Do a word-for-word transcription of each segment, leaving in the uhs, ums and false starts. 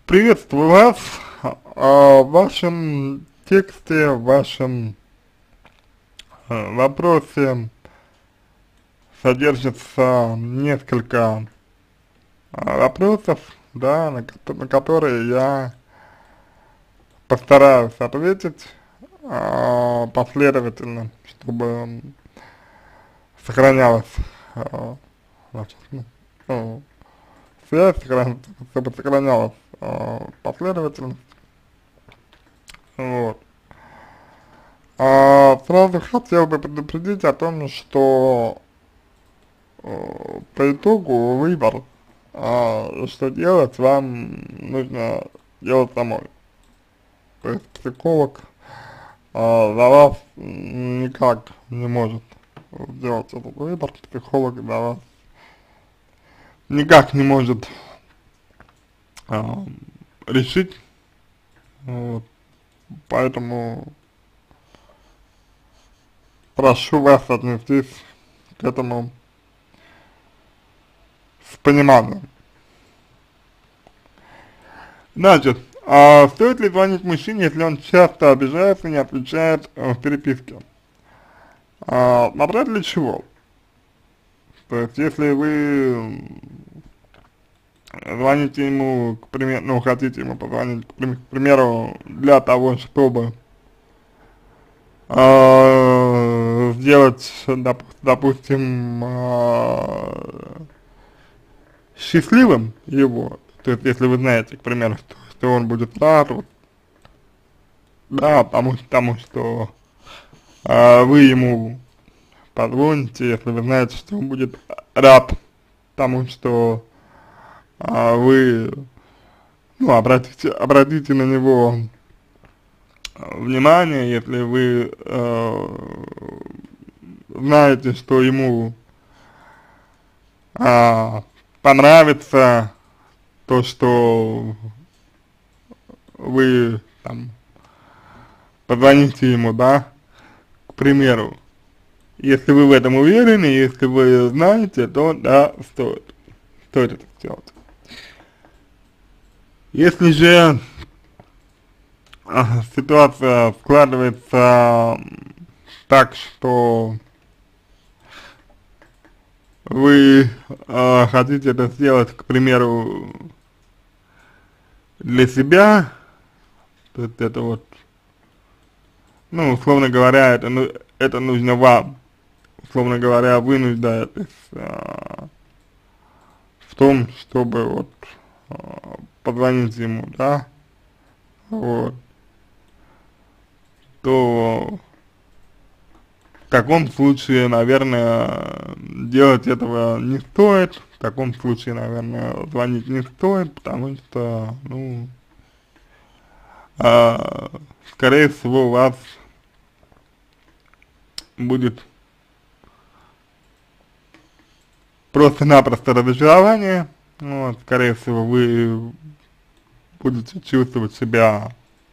Приветствую вас. А, В вашем тексте, в вашем э, вопросе содержится несколько а, вопросов, да, на, ко- на которые я постараюсь ответить а, последовательно, чтобы сохранялась а, наша, ну, ну, связь, сохран- чтобы сохранялась а, последовательность. Вот. А, сразу хотел бы предупредить о том, что э, по итогу выбор, а, что делать, вам нужно делать самой. То есть психолог а, за вас никак не может сделать этот выбор, психолог за вас никак не может а, решить, вот, поэтому прошу вас отнестись к этому с пониманием. Значит, а стоит ли звонить мужчине, если он часто обижается и не отвечает э, в переписке? А, смотря для чего. То есть, если вы м, звоните ему, к примеру, ну, хотите ему позвонить, к, прим- к примеру, для того, чтобы а, сделать, доп- допустим, а, счастливым его, то есть, если вы знаете, к примеру, что, что он будет рад, вот, да, тому, тому, что а, вы ему позвоните, если вы знаете, что он будет рад тому, что а, вы, ну, обратите, обратите на него а, внимание, если вы э, знаете, что ему а, понравится то, что вы там позвоните ему, да, к примеру. Если вы в этом уверены, если вы знаете, то да, стоит, стоит это сделать. Если же а, ситуация складывается так, что вы э, хотите это сделать, к примеру, для себя, то есть это вот, ну, условно говоря, это, ну, это нужно вам, условно говоря, вы нуждаетесь э, в том, чтобы вот э, позвонить ему, да, вот, то в таком случае, наверное, делать этого не стоит. В таком случае, наверное, звонить не стоит, потому что, ну, а, скорее всего, у вас будет просто-напросто разочарование. Вот, скорее всего, вы будете чувствовать себя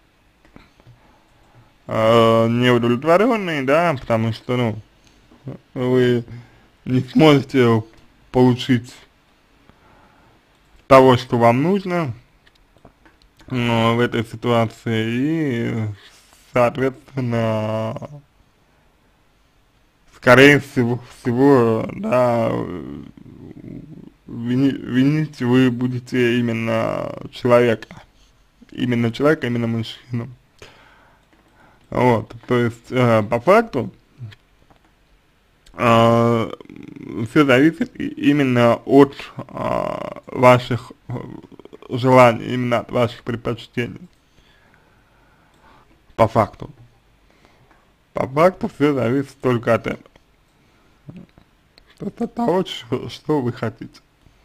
э, неудовлетворенной, да, потому что, ну, вы не сможете получить того, что вам нужно, но в этой ситуации, и, соответственно, скорее всего, всего, да, вини, винить вы будете именно человека, именно человека, именно мужчину. Вот, то есть, э, по факту, э, все зависит и- именно от э, ваших э, желаний, именно от ваших предпочтений, по факту. По факту все зависит только от этого, от того, что, что вы хотите.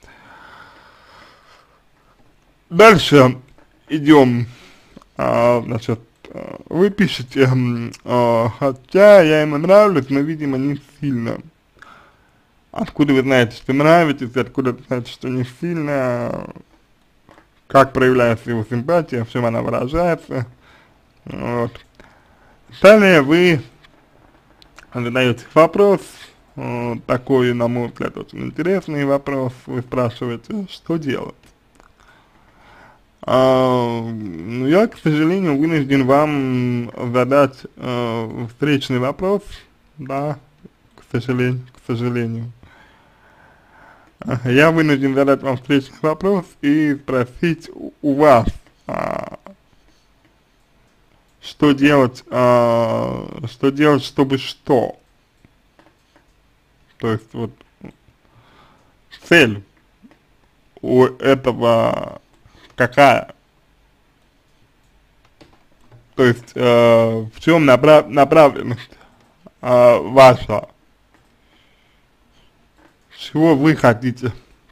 Дальше идем, а, значит, а, вы пишете, м, а, хотя я ему нравлюсь, но, видимо, не сильно. Откуда вы знаете, что нравитесь, откуда вы знаете, что не сильно, как проявляется его симпатия, в чем она выражается, вот. Далее вы задаете вопрос, э, такой, на мой взгляд, очень интересный вопрос, вы спрашиваете, что делать. А, ну, я, к сожалению, вынужден вам задать э, встречный вопрос, да, к сожалению, к сожалению. А, Я вынужден задать вам встречный вопрос и спросить у у вас, а, что делать, а, что делать, чтобы что? То есть вот цель у этого какая? То есть э, в чем направ направленность э, ваша? Чего вы хотите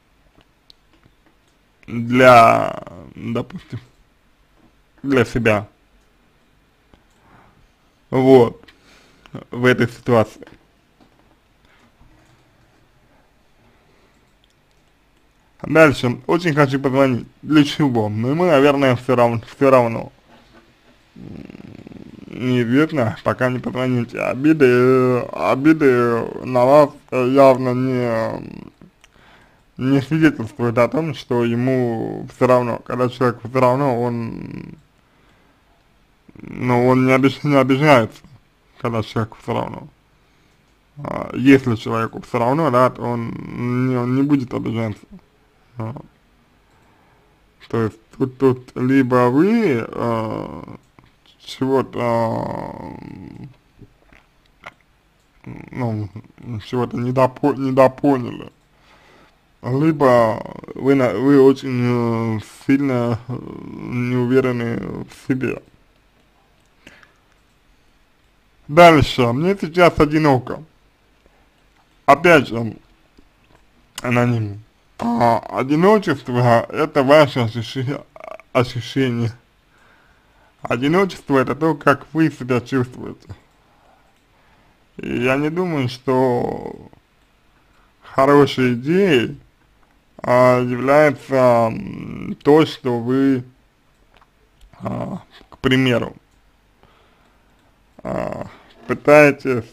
для, допустим, для себя? Вот, в этой ситуации. Дальше, очень хочу позвонить. Для чего? Ну, ему, наверное, все равно, все равно. Неизвестно, пока не позвоните. Обиды, э, обиды на вас э, явно не, не свидетельствуют о том, что ему все равно. Когда человеку все равно, он, ну, он не, обиж, не обижается, когда человеку все равно. А, если человеку все равно, да, то он не, он не будет обижаться. Вот. То есть тут, тут либо вы э, чего-то, э, ну, чего-то недопо недопоняли, либо вы, на, вы очень э, сильно э, не уверены в себе. Дальше, мне сейчас одиноко. Опять же, аноним. А, одиночество — это ваше ощущи ощущение. Одиночество — это то, как вы себя чувствуете. И я не думаю, что хорошей идеей а, является м, то, что вы, а, к примеру, а, пытаетесь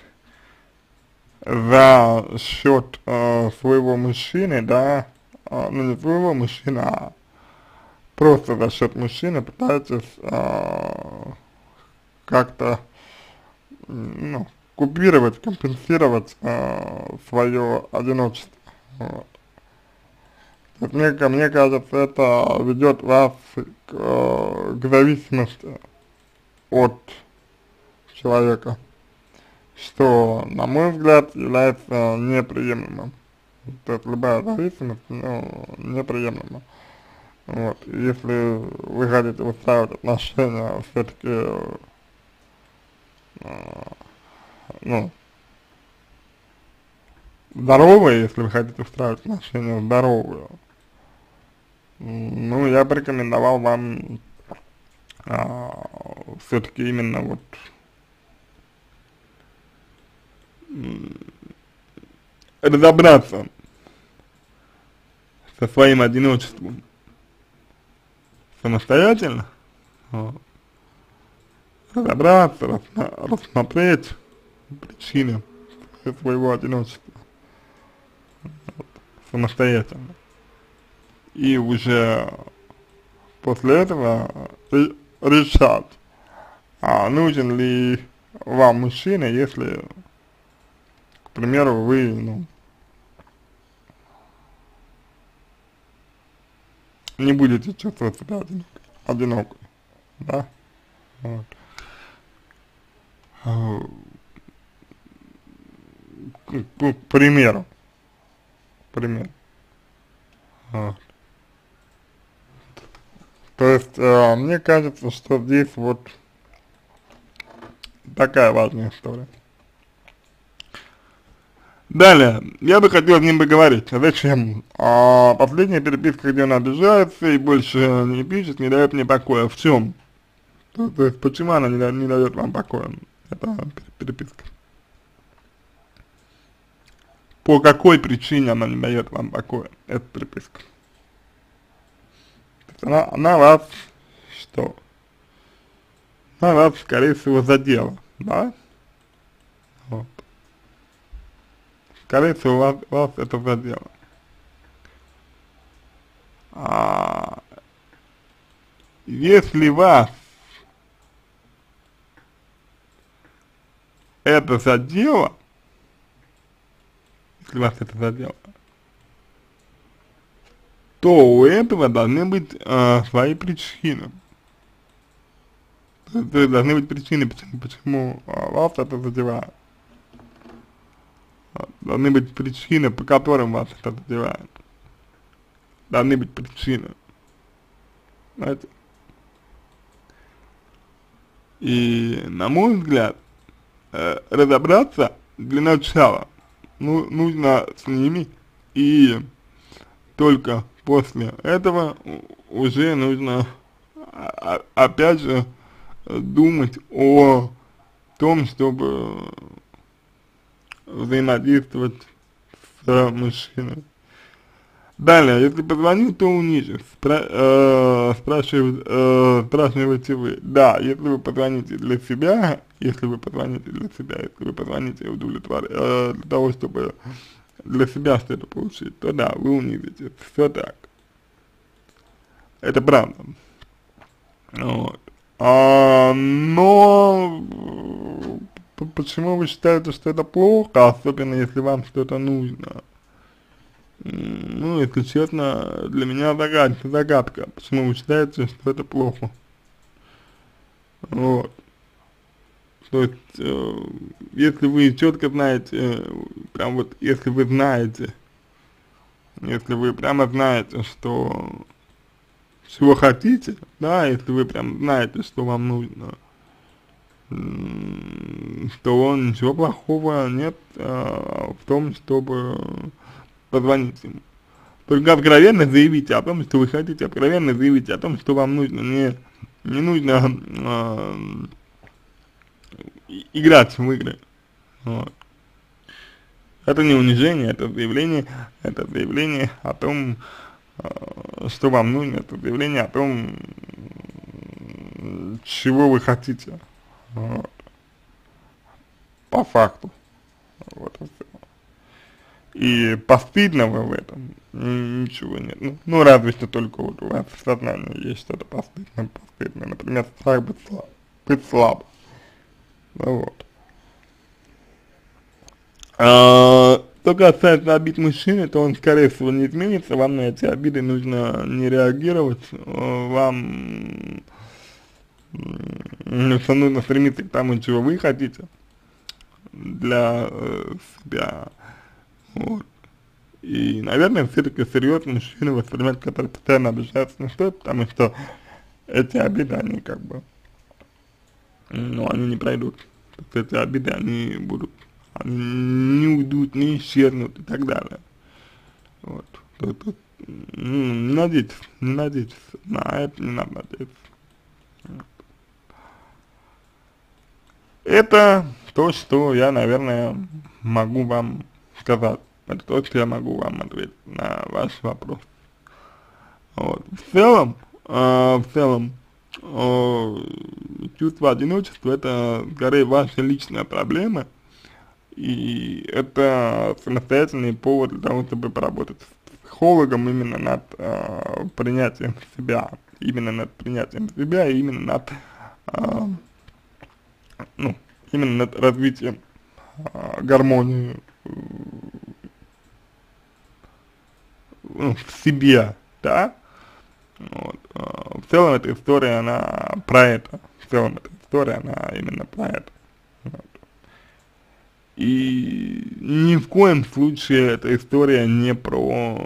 за счет а, своего мужчины, да, а, ну не своего мужчины, а просто за счет мужчины пытаетесь а, как-то, ну, купировать, компенсировать э, свое одиночество. Вот. Мне, мне кажется, это ведет вас к, э, к зависимости от человека, что, на мой взгляд, является неприемлемым. То есть любая зависимость, ну, неприемлема. Вот. Если вы хотите устраивать отношения все-таки, э, ну, здоровые, если вы хотите устраивать отношения здоровые, ну, я бы рекомендовал вам а, все-таки именно вот разобраться со своим одиночеством самостоятельно, вот, разобраться, рассма рассмотреть причины своего одиночества вот, самостоятельно. И уже после этого решать, а нужен ли вам мужчина, если, к примеру, вы, ну, не будете чувствовать себя одинок, одинокой, да, вот. А, К, к примеру, пример, вот. То есть, э, мне кажется, что здесь вот такая важная история. Далее, я бы хотел с ним поговорить. Зачем? А последняя переписка, где он обижается и больше не пишет, не дает мне покоя. В чем? То, то есть, почему она не, не дает вам покоя? Это переписка. По какой причине она не дает вам покоя? Эта переписка. То есть она, она вас что? Она вас, скорее всего, задела, да? Вот. Скорее всего, вас, вас это задело. А, Если вас это задело, если вас это задело, то у этого должны быть э, свои причины. То есть должны быть причины, почему, почему э, вас это задевает. Должны быть причины, по которым вас это задевает. Должны быть причины. Знаете? И, на мой взгляд, э, разобраться для начала ну, нужно с ними, и только после этого уже нужно а, опять же думать о том, чтобы взаимодействовать с мужчиной. Далее, если позвонил, то унижу. Спра э, спрашивают, э, спрашиваете вы. Да, если вы позвоните для себя, если вы позвоните для себя, если вы позвоните удовлетвор... э, для того, чтобы для себя что-то получить, то да, вы унизите. Все так. Это правда. Вот. А, но почему вы считаете, что это плохо, особенно если вам что-то нужно? Ну, если честно, для меня загадка, загадка, почему вы считаете, что это плохо. Вот. То есть, э, если вы четко знаете, э, прям вот, если вы знаете, если вы прямо знаете, что, чего хотите, да, если вы прям знаете, что вам нужно, то ничего плохого нет э, в том, чтобы позвонить ему. Только откровенно заявите о том, что вы хотите, откровенно заявите о том, что вам нужно. Не, не нужно э, играть в игры. Вот. Это не унижение, это заявление, это заявление о том, э, что вам нужно, это заявление о том, чего вы хотите. Вот. По факту. Вот и все. И постыдного в этом ничего нет. Ну, ну разве что только вот у вас в сознании есть что-то постыдное, постыдное. Например, страх быть слабым. Быть слабым. Ну вот. А, что касается обид мужчины, то он, скорее всего, не изменится. Вам на эти обиды нужно не реагировать. Вам нужно стремиться к тому, чего вы хотите для э, себя. Вот. И, наверное, все-таки серьезно мужчины воспринимать, которые постоянно обижаются на что, потому что эти обиды, они как бы, ну, они не пройдут. То есть эти обиды, они будут, они не уйдут, не исчезнут и так далее. Вот. То, то, ну, не надейтесь, не надейтесь, на это не надо надеяться. Вот. Это то, что я, наверное, могу вам сказать. Это то, что я могу вам ответить на ваш вопрос. Вот. В целом, э, в целом, э, чувство одиночества — это скорее ваша личная проблема, и это самостоятельный повод для того, чтобы поработать с психологом именно над э, принятием себя, именно над принятием себя и именно над, э, ну, именно над развитием э, гармонии в себе, да, вот. В целом эта история, она про это, в целом эта история, она именно про это, вот. И ни в коем случае эта история не про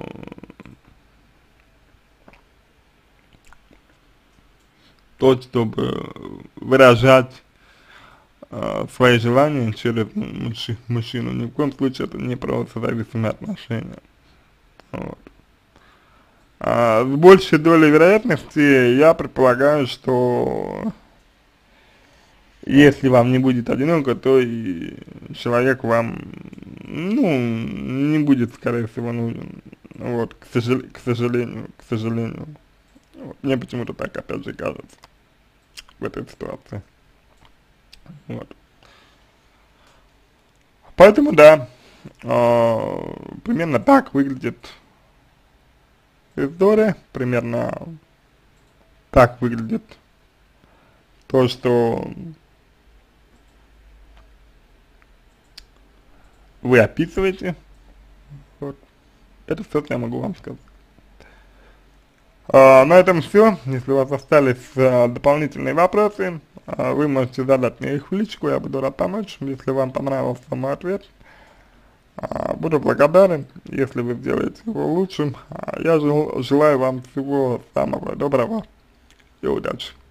то, чтобы выражать э, свои желания через мужчину, мужчину, ни в коем случае это не про созависимые отношения, вот. А, с большей долей вероятности я предполагаю, что если вам не будет одиноко, то и человек вам, ну, не будет, скорее всего, нужен. Вот, к, сожал к сожалению, к сожалению. Вот, мне почему-то так, опять же, кажется, в этой ситуации. Вот. Поэтому, да, э, примерно так выглядит история, примерно так выглядит то, что вы описываете. Вот. Это все, что я могу вам сказать. А, на этом все. Если у вас остались а, дополнительные вопросы, а, вы можете задать мне их в личку, я буду рад помочь. Если вам понравился мой ответ, а, буду благодарен, если вы сделаете его лучшим. А, я жел, желаю вам всего самого доброго и удачи.